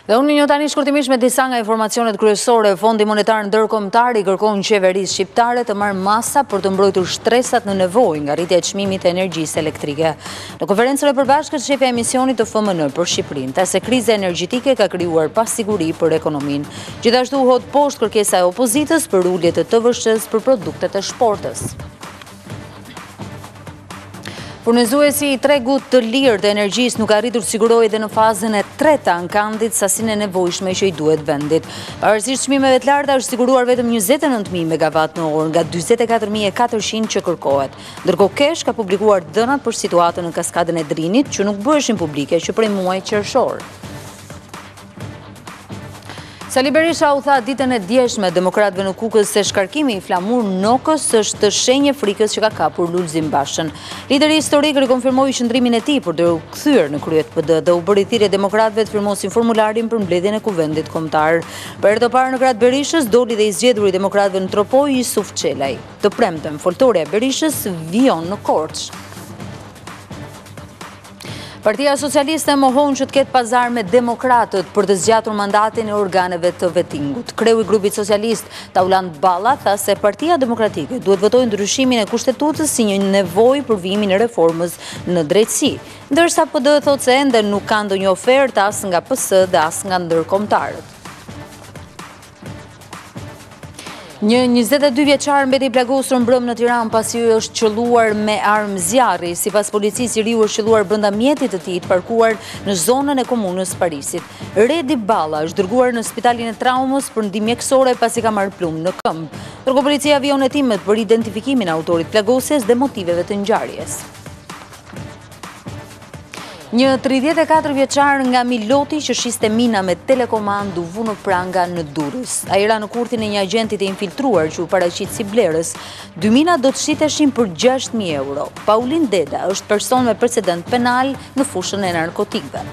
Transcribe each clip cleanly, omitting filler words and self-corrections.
Dhe unë një tani shkurtimisht me disa nga informacionet kryesore. Fondi Monetar Ndërkombëtar i kërkon qeverisë shqiptare të marrë masa për të mbrojtur shtresat në nevojë nga rritja e çmimit të energjisë elektrike. Në konferencën e përbashkët, shefi i emisionit të FMN për Shqipërinë tha se kriza energjetike ka krijuar pasiguri për ekonominë. Gjithashtu hot poshtë kërkesa e opozitës për ulje të TVSH-s për produktet e shportës. Furnizuesi i tregut të lirë të energjisë nuk arritur të sigurojë edhe në fazën e treta ankandit sasinë e nevojshme që i duhet vendit. Pavarësisht çmimeve të larta, është siguruar vetëm 29.000 megawatt në orë nga 44.400 që kërkohet. Ndërkohë Kesh ka publikuar dënat për situatën në kaskadën e Drinit që nuk bëheshin publike që prej muajit qershor. Sali Berisha u tha ditën e djeshme demokratëve në Kukës se shkarkimi i flamur Nokës është shenjë frikës që ka kapur Lulzim Bashën. Lideri historik rikonfirmoi qëndrimin e tij për të kthyer në krye të PD dhe u bëri thirrje demokratëve të firmosin formularin për mbledhjen e kuvendit kombëtar. Për herë të parë në krah të Berishës doli dhe i zgjedhur i demokratëve në Tropoj Yusuf Çelaj. Të premten foltorja e Berishës vijon në Korçë. Partia Socialiste mohon që të ketë pazar me demokratët për të zgjatur mandatin e organeve të vetingut. Kreu i grupit socialist, Tauland Balla, tha se Partia Demokratike duhet votojë ndryshimin e kushtetutës si një nevojë për vijimin e reformës në drejtësi, ndërsa PD thotë se ende nuk ka ndonjë ofertë as nga PS dhe as nga ndërkombëtarët. Një 22 vjeçar mbeti i plagosur mbrëm në Tiranë pasi u është qelluar me armë zjarri. Sipas policisë, i riu është qelluar brenda mjetit të tij të parkuar në zonën e komunës Parisit. Redi Balla është dërguar në spitalin e traumës për ndihmë mjekësore pasi ka marrë plumë në këmbë. Ndërkohë policia vijon hetimet për identifikimin e autorit plagosjes dhe motiveve të ngjarjes. Një 34 vjeçar nga Miloti që shiste mina me telekomand u vu në pranga në Durrës. Ai ra në kurthin e një agenti të infiltruar që u paraqit si blerës. 2 mina do të shiteshin për 6.000 euro. Paulin Deda është person me precedent penal në fushën e narkotikëve.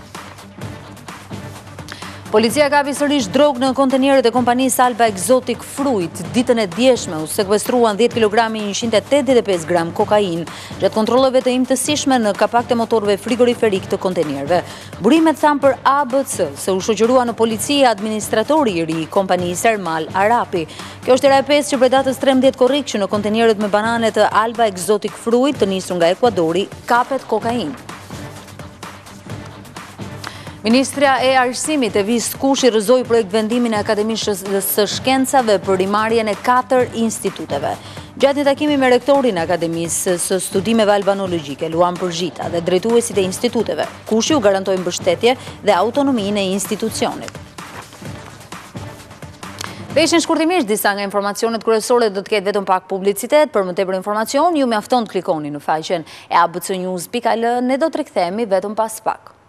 Policia kapi sërish drogë në kontenerët e kompanisë Alba Exotic Fruit. Ditën e djeshme u sekuestruan 10 kg 185 gram kokainë gjatë kontrolleve të imtësishme në kapak të motorëve frigoriferik të kontenerëve. Burimet thanë për ABC se u shoqërua në polici administratori i ri i kompanisë Ermal Arapi. Kjo është era e 5 që prej datës 13 korrik që në kontenerët me banane të Alba Exotic Fruit të nisur nga Ekuadori kapet kokainë. Ministria e Arsimit e Vis Kushi rrëzoi projekt vendimin e Akademisë së Shkencave për rimarrjen e 4 instituteve. Gjatë një takimi me rektorin e Akademisë së Studimeve Albanologjike, Luan Përzhita, dhe drejtuesit e instituteve, Kushi u garantoi mbështetje dhe autonominë e institucionit. Dhe ishin shkurtimisht disa nga informacionet kryesore, do të ketë vetëm pak publicitet. Për më tepër informacion, ju mjafton të klikoni në faqen e abcnews.al. Ne do të rikthehemi vetëm pas pak.